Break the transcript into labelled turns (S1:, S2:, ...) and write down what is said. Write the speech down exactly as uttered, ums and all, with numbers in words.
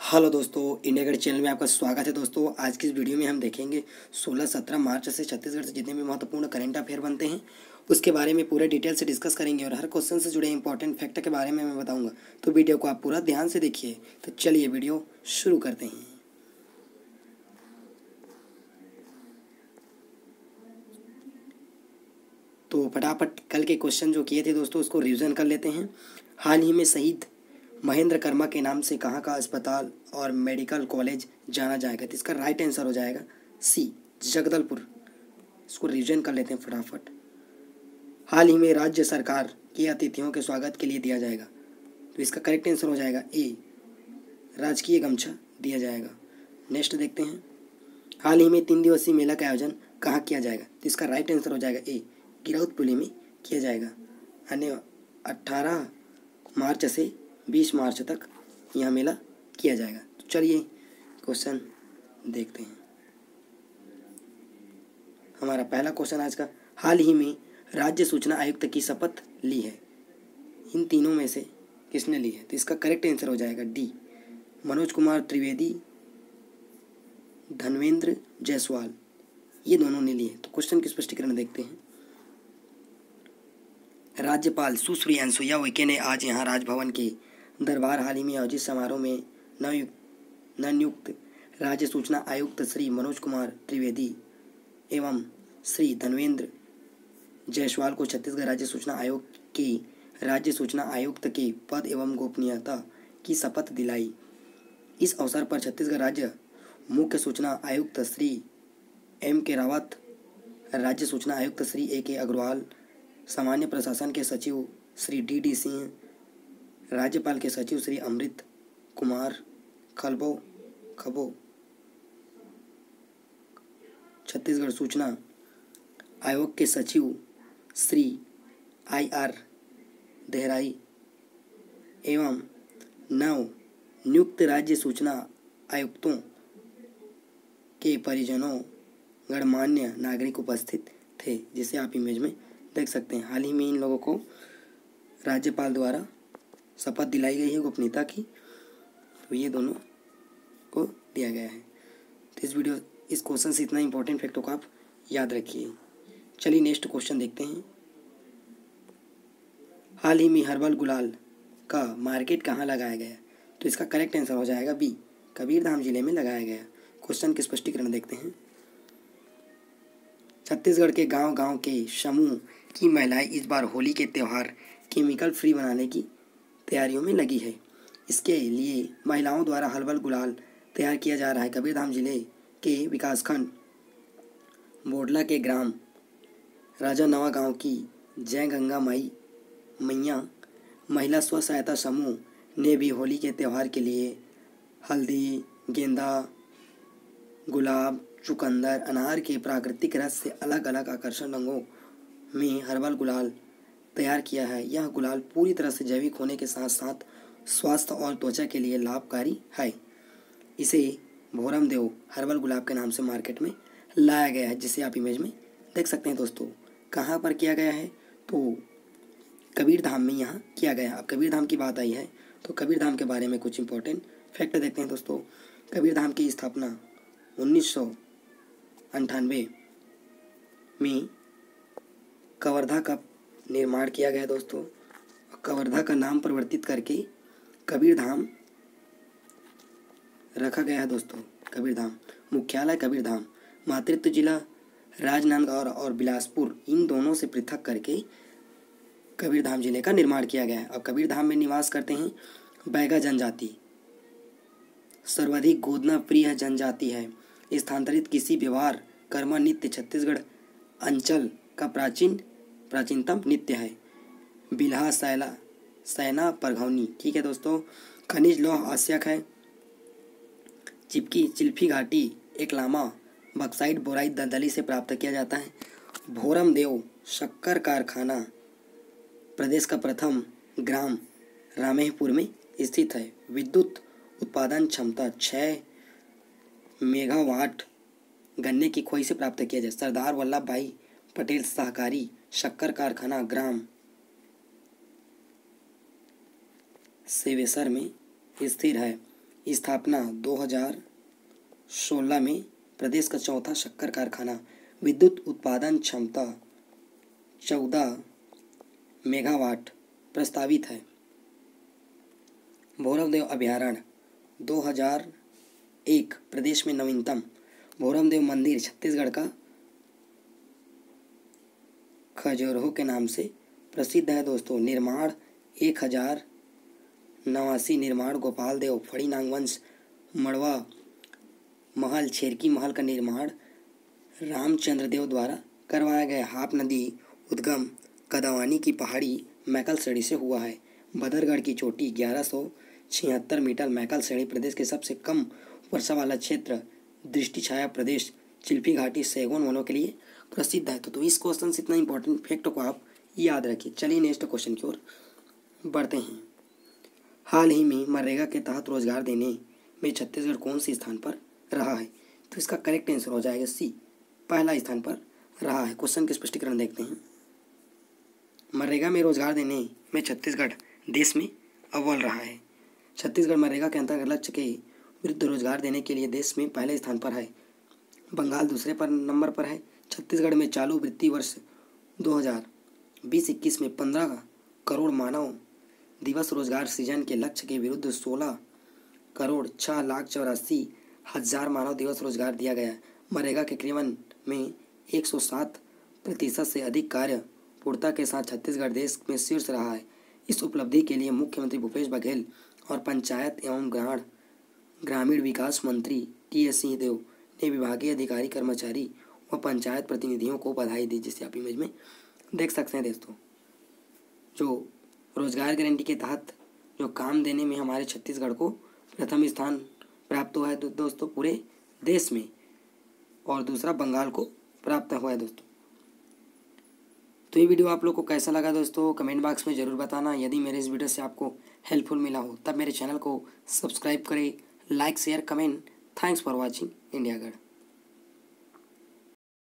S1: Hello दोस्तों, India gate channel में आपका स्वागत है। दोस्तों आज की इस वीडियो में हम देखेंगे सोलह सत्रह मार्च से छत्तीसगढ़ से जितने भी महत्वपूर्ण करंट अफेयर बनते हैं उसके बारे में पूरे डिटेल से डिस्कस करेंगे और हर क्वेश्चन से जुड़े इंपॉर्टेंट फैक्ट के बारे में मैं बताऊंगा। तो वीडियो को आप पूरा ध्यान से देखिए। तो चलिए वीडियो शुरू करते हैं। तो फटाफट कल के क्वेश्चन जो किए थे दोस्तों उसको रिविजन कर लेते हैं। हाल ही में शहीद महेंद्र कर्मा के नाम से कहाँ का अस्पताल और मेडिकल कॉलेज जाना जाएगा? तो इसका राइट आंसर हो जाएगा सी, जगदलपुर। इसको रिविजन कर लेते हैं फटाफट। हाल ही में राज्य सरकार के अतिथियों के स्वागत के लिए दिया जाएगा, तो इसका करेक्ट आंसर हो जाएगा ए, राजकीय गमछा दिया जाएगा। नेक्स्ट देखते हैं। हाल ही में तीन दिवसीय मेला का आयोजन कहाँ किया जाएगा? तो इसका राइट आंसर हो जाएगा ए, गिरौदपुली में किया जाएगा। अन्य अट्ठारह मार्च से बीस मार्च तक यह मेला किया जाएगा। तो चलिए क्वेश्चन देखते हैं। हमारा पहला क्वेश्चन आज का, हाल ही में राज्य सूचना आयुक्त की शपथ ली है, इन तीनों में से किसने ली है? तो इसका करेक्ट आंसर हो जाएगा डी, मनोज कुमार त्रिवेदी, धनवेंद्र जायसवाल, ये दोनों ने लिए। तो क्वेश्चन की स्पष्टीकरण देखते हैं। राज्यपाल सुश्री अनुसुईया उइके ने आज यहाँ राजभवन के दरबार हाल ही में आयोजित समारोह में नवयुक्त नवनियुक्त राज्य सूचना आयुक्त श्री मनोज कुमार त्रिवेदी एवं श्री धनवेंद्र जायसवाल को छत्तीसगढ़ राज्य सूचना आयोग के राज्य सूचना आयुक्त के पद एवं गोपनीयता की शपथ दिलाई। इस अवसर पर छत्तीसगढ़ राज्य मुख्य सूचना आयुक्त श्री एम के रावत, राज्य सूचना आयुक्त श्री ए के अग्रवाल, सामान्य प्रशासन के सचिव श्री डी डी सिंह, राज्यपाल के सचिव श्री अमृत कुमार खलबो खबो, छत्तीसगढ़ सूचना आयोग के सचिव श्री आई आर देहराई एवं नव नियुक्त राज्य सूचना आयुक्तों के परिजनों गणमान्य नागरिक उपस्थित थे, जिसे आप इमेज में देख सकते हैं। हाल ही में इन लोगों को राज्यपाल द्वारा शपथ दिलाई गई है गोपनीयता की, तो ये दोनों को दिया गया है। तो इस वीडियो इस क्वेश्चन से इतना इंपॉर्टेंट फैक्टों को आप याद रखिए। चलिए नेक्स्ट क्वेश्चन देखते हैं। हाल ही में हर्बल गुलाल का मार्केट कहाँ लगाया गया? तो इसका करेक्ट आंसर हो जाएगा बी, कबीरधाम जिले में लगाया गया। क्वेश्चन के स्पष्टीकरण देखते हैं। छत्तीसगढ़ के गांव गांव के समूह की महिलाएं इस बार होली के त्यौहार केमिकल फ्री बनाने की तैयारियों में लगी है। इसके लिए महिलाओं द्वारा हर्बल गुलाल तैयार किया जा रहा है। कबीरधाम जिले के विकासखंड बोडला के ग्राम राजानवा गांव की जय गंगा माई मैया महिला स्व सहायता समूह ने भी होली के त्यौहार के लिए हल्दी, गेंदा, गुलाब, चुकंदर, अनार के प्राकृतिक रस से अलग अलग आकर्षक रंगों में हर्बल गुलाल तैयार किया है। यह गुलाल पूरी तरह से जैविक होने के साथ साथ स्वास्थ्य और त्वचा के लिए लाभकारी है। इसे भोरम देव हर्बल गुलाब के नाम से मार्केट में लाया गया है, जिसे आप इमेज में देख सकते हैं। दोस्तों कहाँ पर किया गया है? तो कबीरधाम में यहाँ किया गया। अब कबीरधाम की बात आई है तो कबीरधाम के बारे में कुछ इंपॉर्टेंट फैक्ट देखते हैं। दोस्तों कबीरधाम की स्थापना उन्नीस सौ अंठानवे में कवर्धा का निर्माण किया गया। दोस्तों कवर्धा का नाम परिवर्तित करके कबीरधाम रखा गया है। दोस्तों कबीरधाम मुख्यालय कबीरधाम, मातृत्व जिला राजनांदगांव और बिलासपुर, इन दोनों से पृथक करके कबीरधाम जिले का निर्माण किया गया है। अब कबीरधाम में निवास करते हैं बैगा जनजाति, सर्वाधिक गोदना प्रिय जनजाति है। स्थानांतरित किसी व्यवहार कर्म नृत्य छत्तीसगढ़ अंचल का प्राचीन प्राचीनतम नृत्य है। बिल्हा सैला सैना परघौनी, ठीक है दोस्तों। खनिज लौह आवश्यक है। चिपकी चिल्फी घाटी एक लामा बक्साइट बोराइट दलदली से प्राप्त किया जाता है। भोरम देव शक्कर कारखाना प्रदेश का प्रथम ग्राम रामेहपुर में स्थित है। विद्युत उत्पादन क्षमता छः मेगावाट गन्ने की खोई से प्राप्त किया जाए। सरदार वल्लभ भाई पटेल सहकारी शक्कर कारखाना ग्राम सेवेसर में स्थिर है। स्थापना दो हज़ार सोलह में। प्रदेश का चौथा शक्कर कारखाना। विद्युत उत्पादन क्षमता चौदह मेगावाट प्रस्तावित है। भैरवदेव अभयारण्य दो हज़ार एक प्रदेश में नवीनतम। भैरवदेव मंदिर छत्तीसगढ़ का खजुराहो के नाम से प्रसिद्ध है दोस्तों। निर्माण एक हजार नवासी निर्माण गोपाल देव फड़ीनांग वंश। मड़वा महल छेरकी महल का निर्माण रामचंद्र देव द्वारा करवाया गया। हाप नदी उद्गम कदावानी की पहाड़ी मैकल श्रेणी से हुआ है। बदरगढ़ की चोटी ग्यारह सौ छिहत्तर मीटर मैकल श्रेणी। प्रदेश के सबसे कम वर्षा वाला क्षेत्र दृष्टि छाया प्रदेश चिल्पी घाटी सैगोन वनों के लिए प्रसिद्ध है। तो, तो इस क्वेश्चन से इतना इंपॉर्टेंट फैक्ट को आप याद रखिए। चलिए नेक्स्ट क्वेश्चन की ओर बढ़ते हैं। हाल ही में मनरेगा के तहत रोजगार देने में छत्तीसगढ़ कौन से स्थान पर रहा है? तो इसका करेक्ट आंसर हो जाएगा सी, पहला स्थान पर रहा है। क्वेश्चन के स्पष्टीकरण देखते हैं। मनरेगा में रोजगार देने में छत्तीसगढ़ देश में अव्वल रहा है। छत्तीसगढ़ मनरेगा के अंतर्गत लक्ष्य के विरुद्ध रोजगार देने के लिए देश में पहले स्थान पर है। बंगाल दूसरे पर नंबर पर है। छत्तीसगढ़ में चालू वित्तीय वर्ष दो हज़ार बीस इक्कीस में पंद्रह करोड़ मानव दिवस रोजगार सृजन के लक्ष्य के विरुद्ध सोलह करोड़ छः लाख चौरासी हजार मानव दिवस रोजगार दिया गया। मनरेगा के क्रियान्वयन में एक सौ सात प्रतिशत से अधिक कार्य पूर्णता के साथ छत्तीसगढ़ देश में शीर्ष रहा है। इस उपलब्धि के लिए मुख्यमंत्री भूपेश बघेल और पंचायत एवं ग्रामीण ग्रामीण विकास मंत्री टी एस सिंहदेव ने विभागीय अधिकारी कर्मचारी व पंचायत प्रतिनिधियों को बधाई दी। जिसे आप इमेज में देख सकते हैं दोस्तों। जो रोजगार गारंटी के तहत जो काम देने में हमारे छत्तीसगढ़ को प्रथम स्थान प्राप्त हुआ है दो, दोस्तों पूरे देश में, और दूसरा बंगाल को प्राप्त हुआ है दोस्तों। तो ये वीडियो आप लोग को कैसा लगा दोस्तों, कमेंट बॉक्स में ज़रूर बताना। यदि मेरे इस वीडियो से आपको हेल्पफुल मिला हो तब मेरे चैनल को सब्सक्राइब करें, like share comment. Thanks for watching India गढ़।